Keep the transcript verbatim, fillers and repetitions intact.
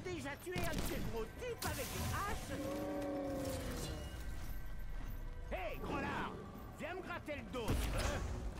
déjà tué un de ces gros types avec une hache? Hé, hey, gros lard, viens me gratter le dos, tu veux?